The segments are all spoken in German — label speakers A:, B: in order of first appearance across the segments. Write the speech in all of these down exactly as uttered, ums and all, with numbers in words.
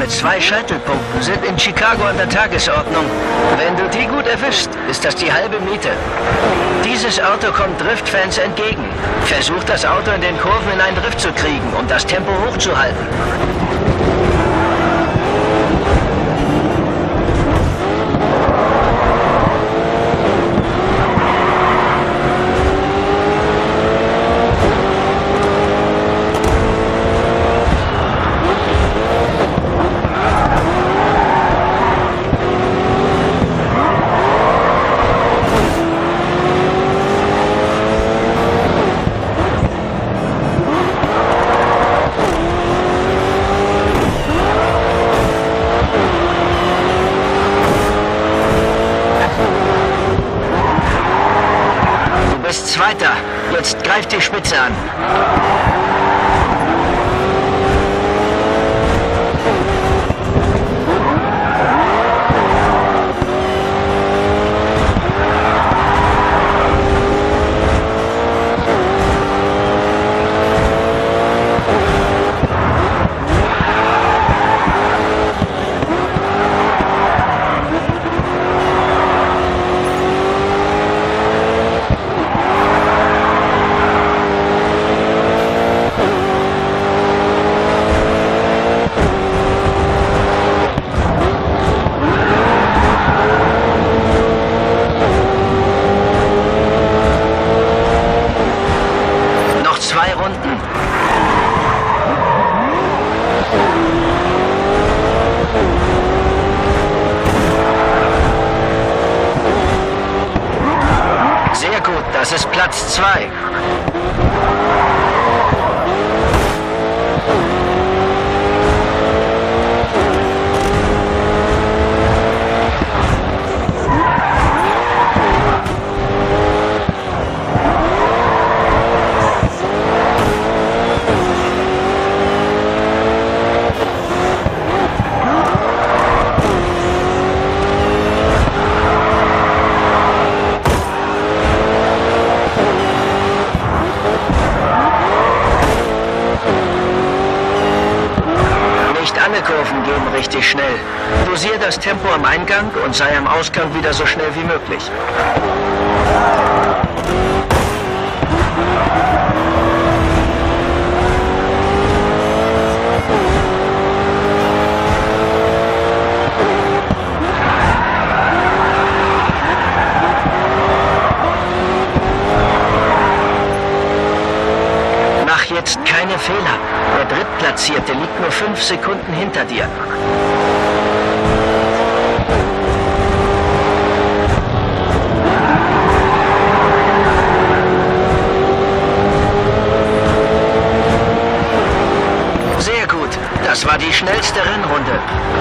A: mit zwei Scheitelpunkten sind in Chicago an der Tagesordnung. Wenn du die gut erwischst, ist das die halbe Miete. Dieses Auto kommt Driftfans entgegen. Versuch das Auto in den Kurven in einen Drift zu kriegen, um das Tempo hochzuhalten. Zweiter. Jetzt greift die Spitze an. Zwei Runden. Sehr gut, das ist Platz zwei. Alle Kurven gehen richtig schnell. Dosier das Tempo am Eingang und sei am Ausgang wieder so schnell wie möglich. Mach jetzt keine Fehler. Der Drittplatzierte liegt nur fünf Sekunden hinter dir. Sehr gut. Das war die schnellste Rennrunde.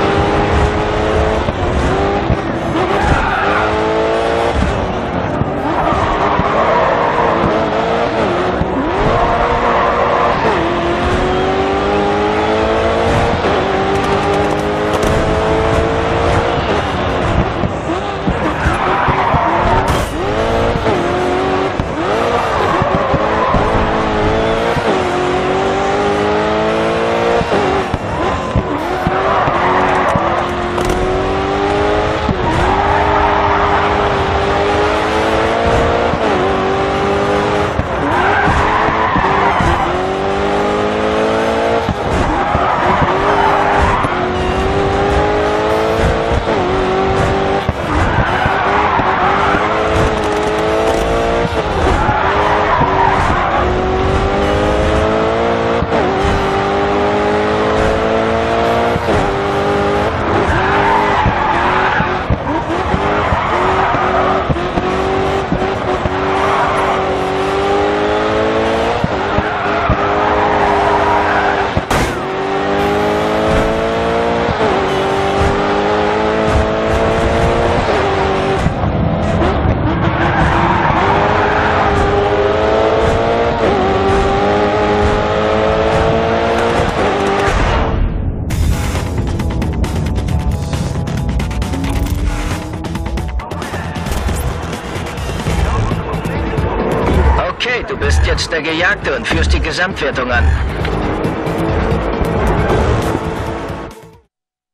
A: Okay, du bist jetzt der Gejagte und führst die Gesamtwertung an.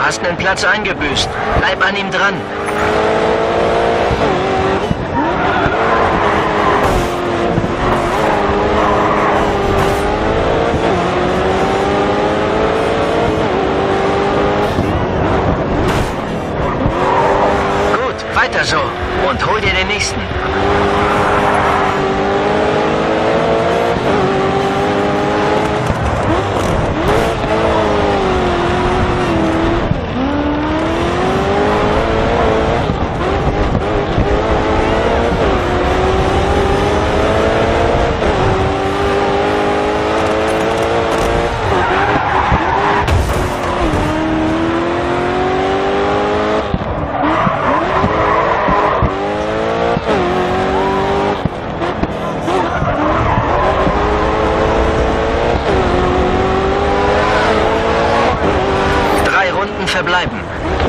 A: Hast einen Platz eingebüßt. Bleib an ihm dran. Gut, weiter so. Und hol dir den nächsten. Verbleiben.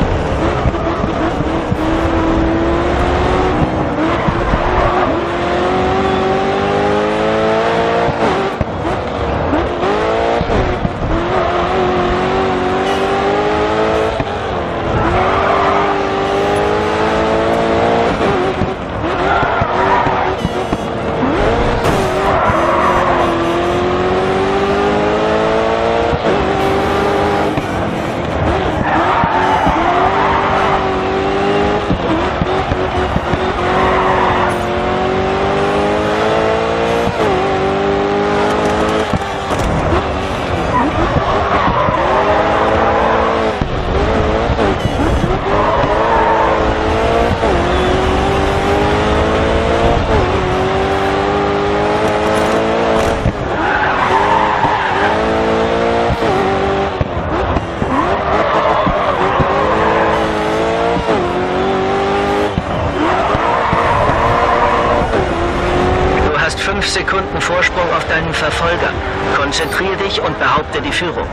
A: Fünf Sekunden Vorsprung auf deinen Verfolger. Konzentriere dich und behaupte die Führung.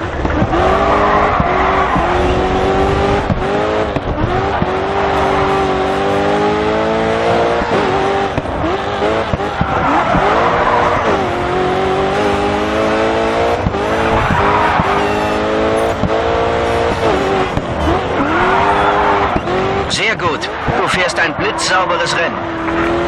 A: Sehr gut. Du fährst ein blitzsauberes Rennen.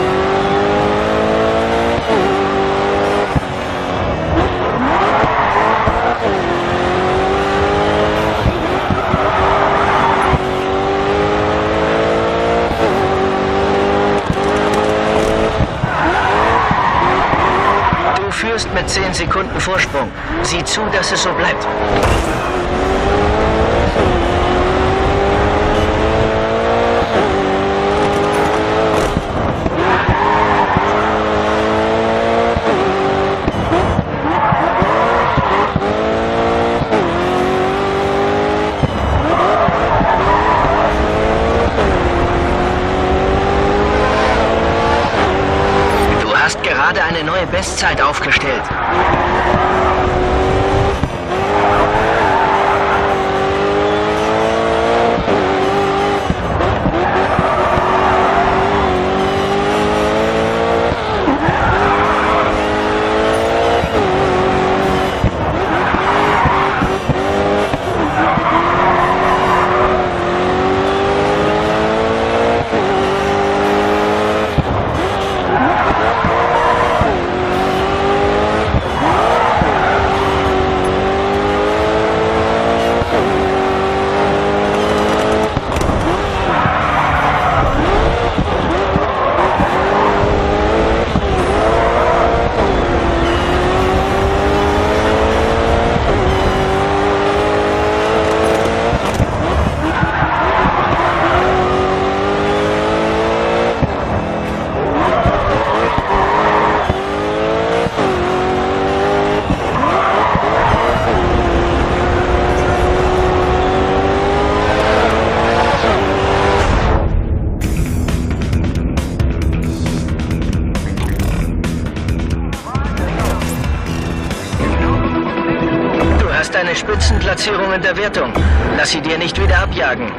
A: Du führst mit zehn Sekunden Vorsprung. Sieh zu, dass es so bleibt. Gerade eine neue Bestzeit aufgestellt. Deine Spitzenplatzierung in der Wertung. Lass sie dir nicht wieder abjagen.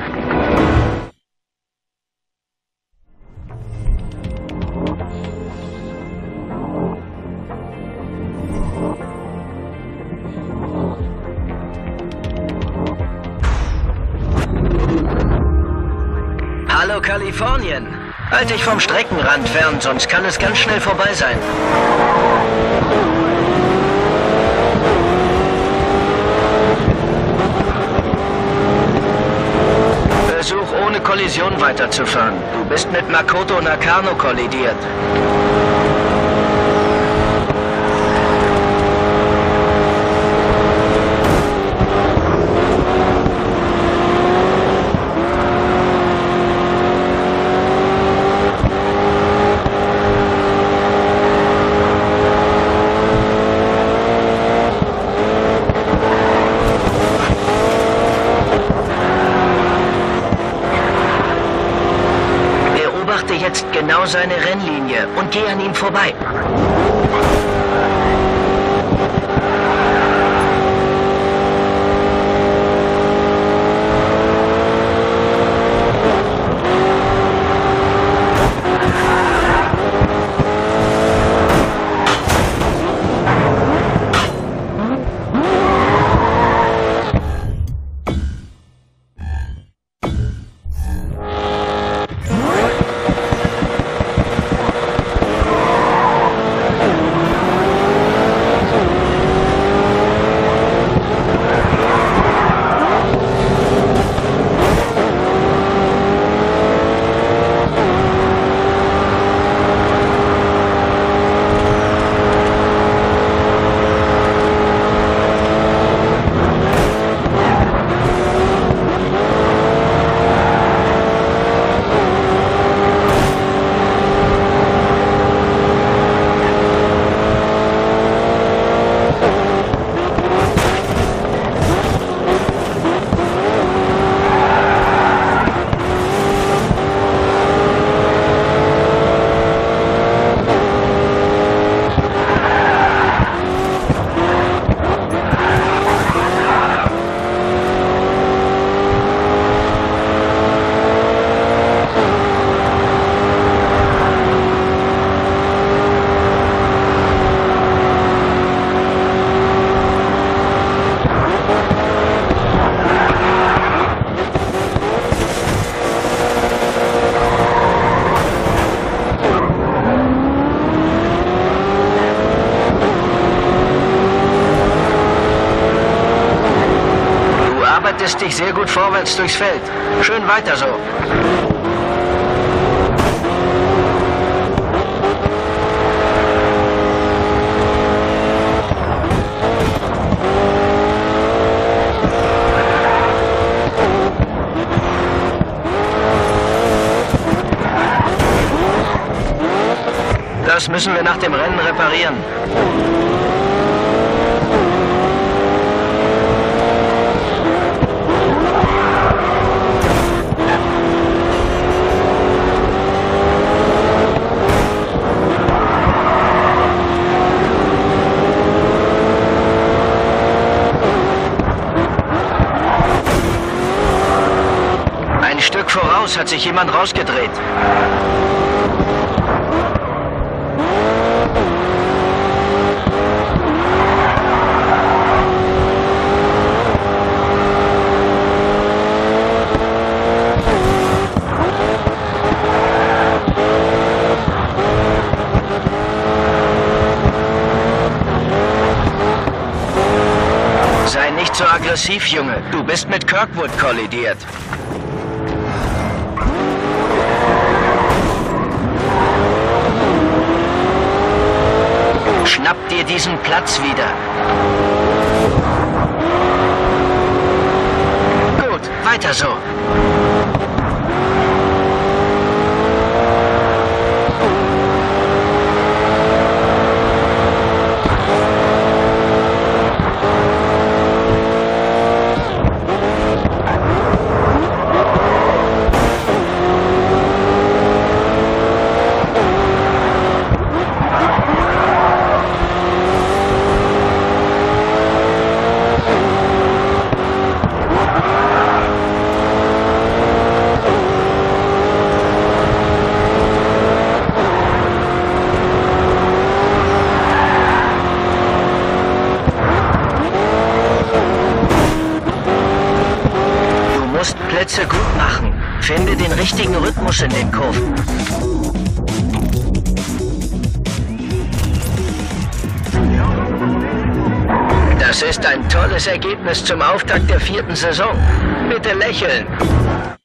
A: Kalifornien. Halt dich vom Streckenrand fern, sonst kann es ganz schnell vorbei sein. Versuch ohne Kollision weiterzufahren. Du bist mit Makoto Nakano kollidiert. Jetzt genau seine Rennlinie und geh an ihm vorbei. Dich sehr gut vorwärts durchs Feld. Schön weiter so. Das müssen wir nach dem Rennen reparieren. Voraus hat sich jemand rausgedreht. Sei nicht so aggressiv, Junge. Du bist mit Kirkwood kollidiert. Schnapp dir diesen Platz wieder. Gut, weiter so. Plätze gut machen. Finde den richtigen Rhythmus in den Kurven. Das ist ein tolles Ergebnis zum Auftakt der vierten Saison. Bitte lächeln.